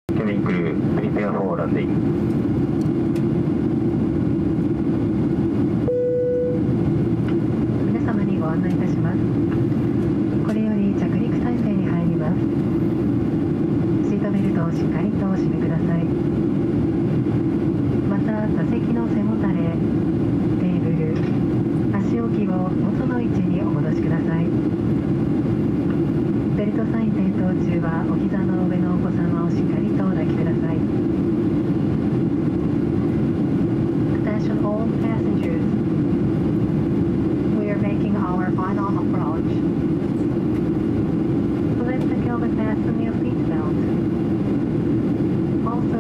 Cabin crew, prepare for landing. 皆様にご案内いたします。これより着陸態勢に入ります。シートベルトをしっかりとお締めください。また座席の背もたれ、テーブル、足置きを元の位置にお戻しください。ベルトサイン点灯中はお膝の上のお子様をしっかりとお抱きください。Attention all passengers. We are making our final approach. Lift the cabin fasten your seatbelt. Also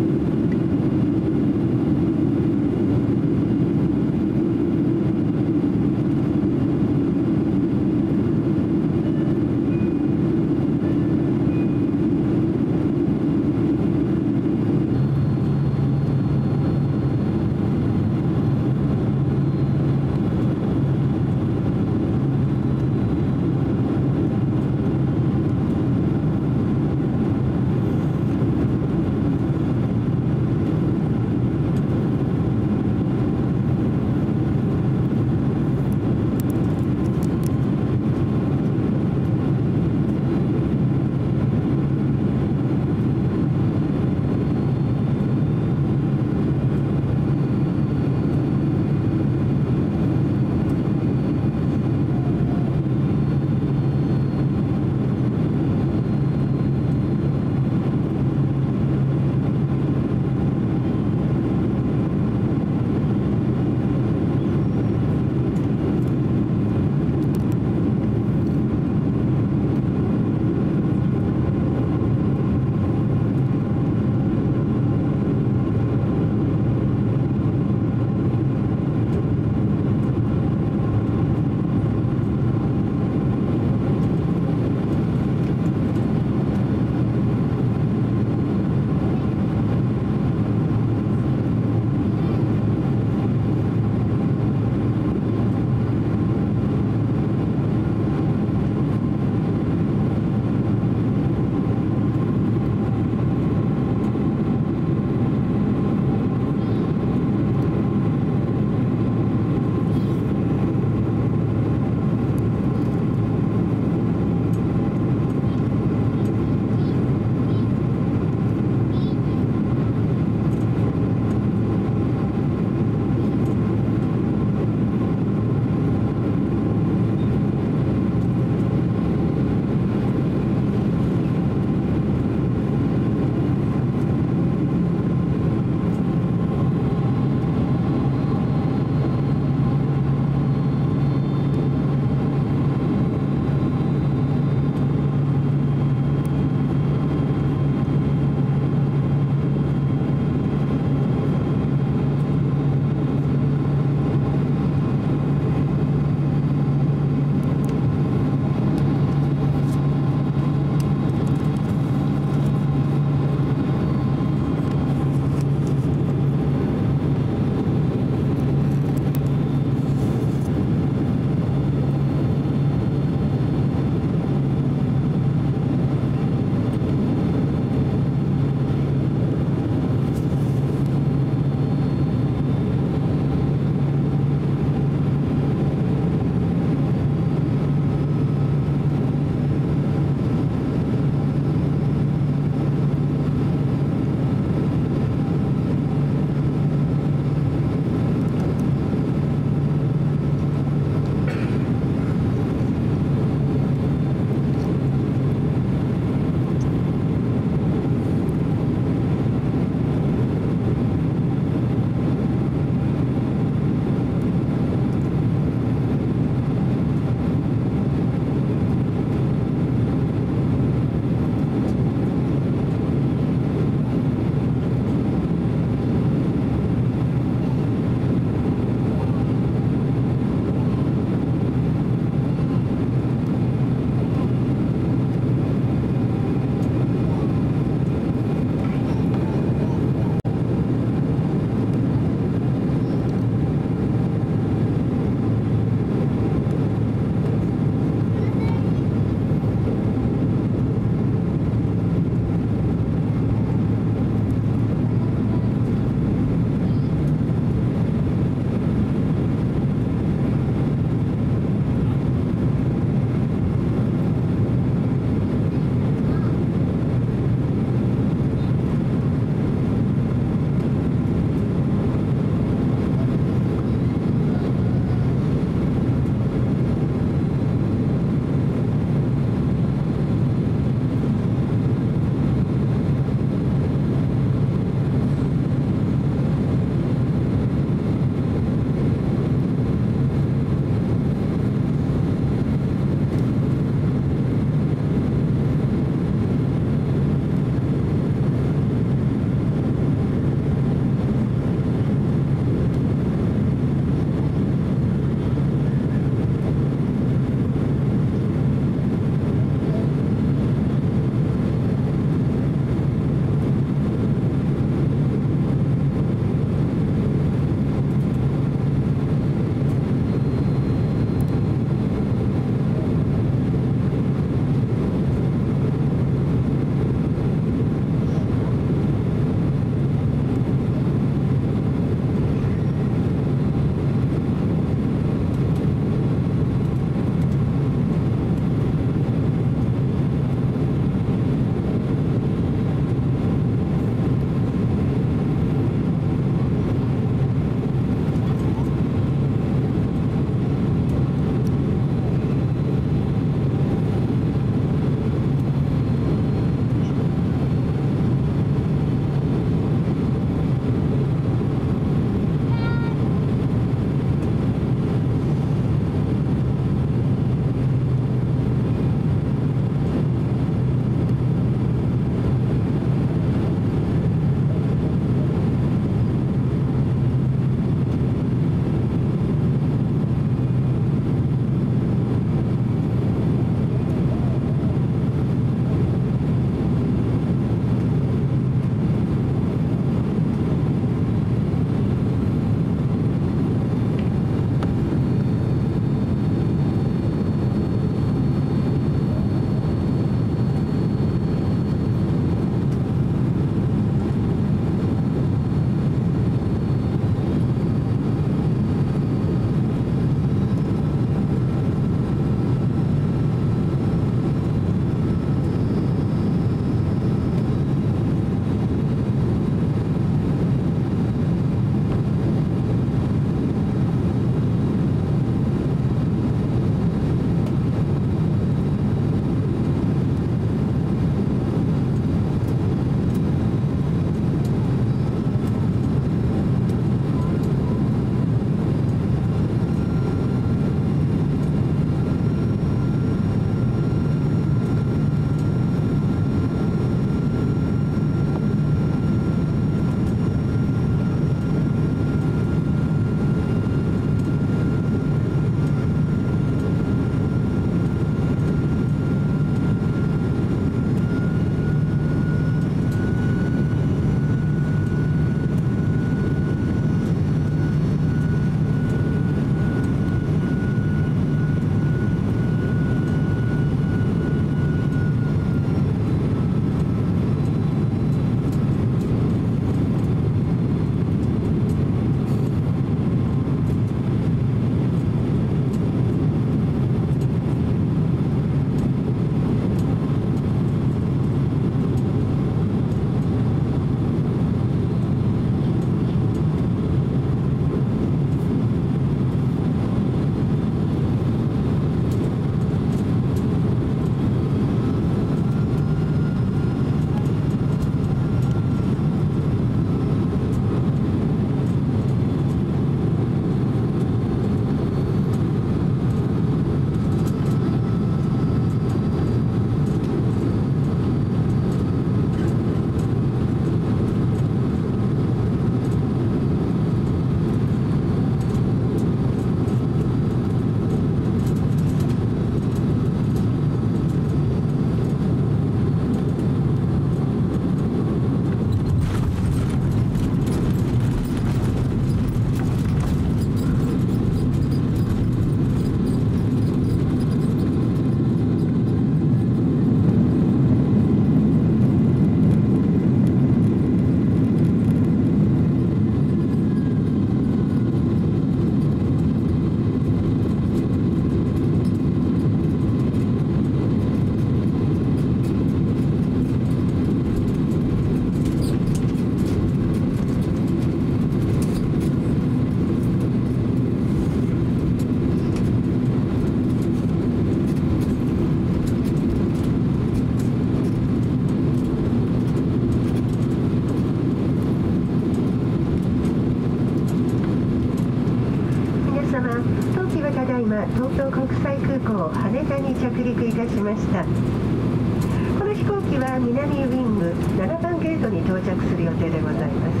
は東京国際空港羽田に着陸いたしました。この飛行機は南ウィング7番ゲートに到着する予定でございます。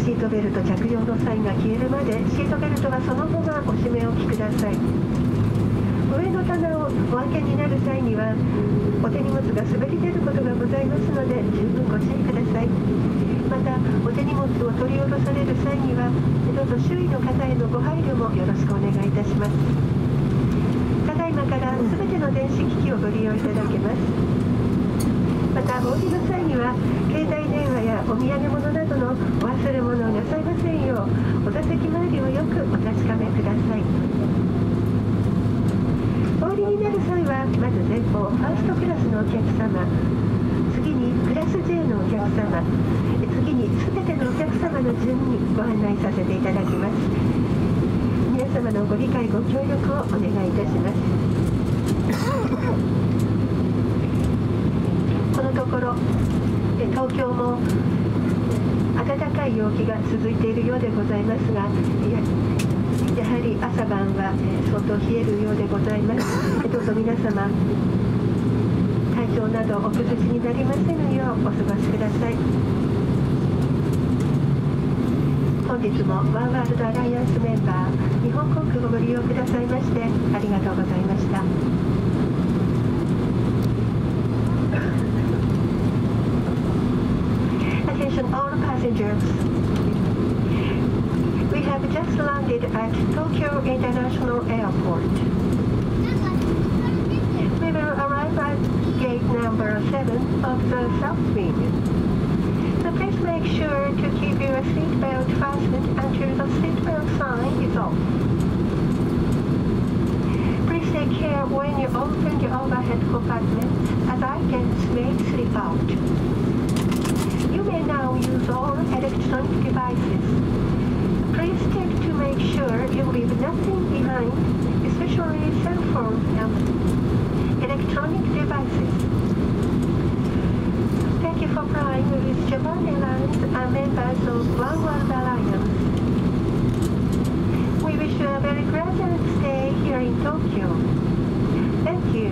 シートベルト着用の際が消えるまでシートベルトはそのままお締め置きください。上の棚をお開けになる際にはお手荷物が滑り出ることがございますので十分ご注意ください。またお手荷物を取り下ろされる際にはどうぞ周囲の方へのご配慮もよろしくお願いいたします。ただいまからすべての電子機器をご利用いただけます。またお降りの際には携帯電話やお土産物などのお忘れ物をなさいませんようお座席周りをよくお確かめください。お降りになる際はまず前方ファーストクラスのお客様、次にクラス J のお客様、次に全てのお客様の順にご案内させていただきます。皆様のご理解ご協力をお願いいたします。このところ東京も暖かい陽気が続いているようでございますが、やはり朝晩は相当冷えるようでございます。どうぞ皆様体調などお崩しになりませぬようお過ごしください。本日もワンワールドアライアンスメンバー日本航空をご利用くださいましてありがとうございました。Attention all passengers. We have just landed at Tokyo International Airport. We will arrive at gate number 7 of the South Wing. So please make sure to keep your seatbelt fastened until the seatbelt sign is off. Please take care when you open the overhead compartments as items may slip out. You may now use all electronic devices. Please check to make sure you leave nothing behind, especially cell phones and electronic devices. Thank you for flying with Japan Airlines and members of One World Alliance. We wish you a very pleasant stay here in Tokyo. Thank you.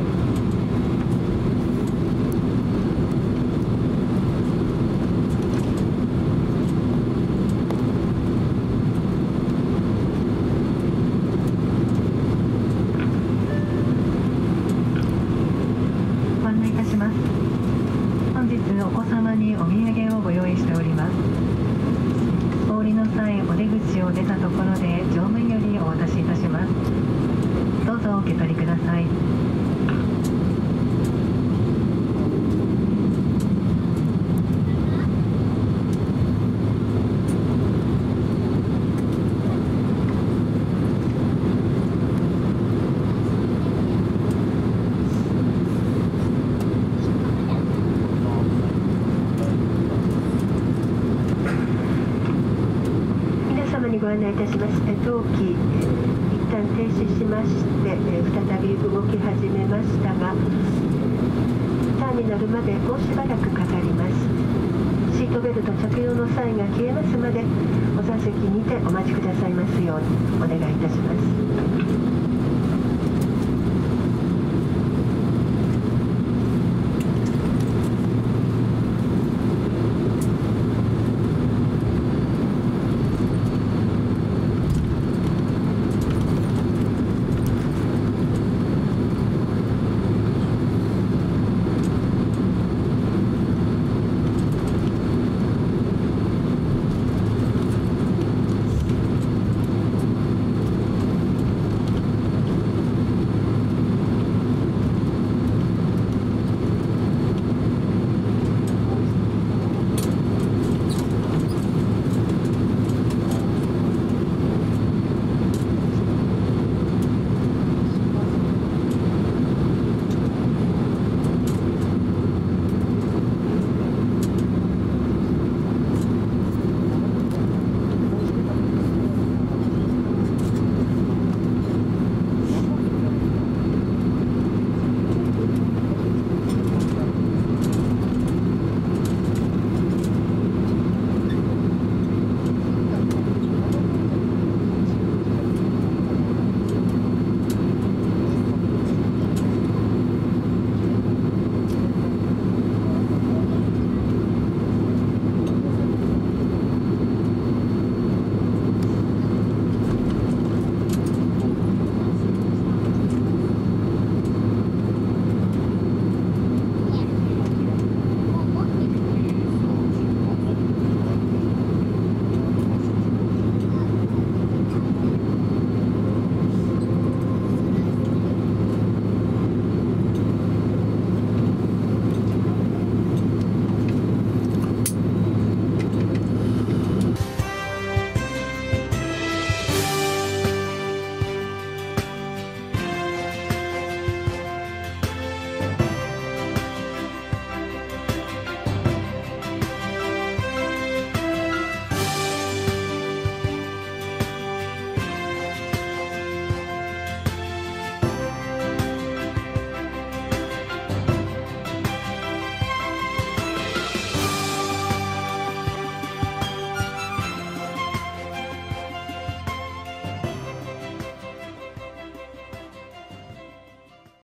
ご案内いたします。当機一旦停止しまして、再び動き始めましたが、ターミナルまでもうしばらくかかります。シートベルト着用の際が消えますまでお座席にてお待ちくださいますようお願いいたします。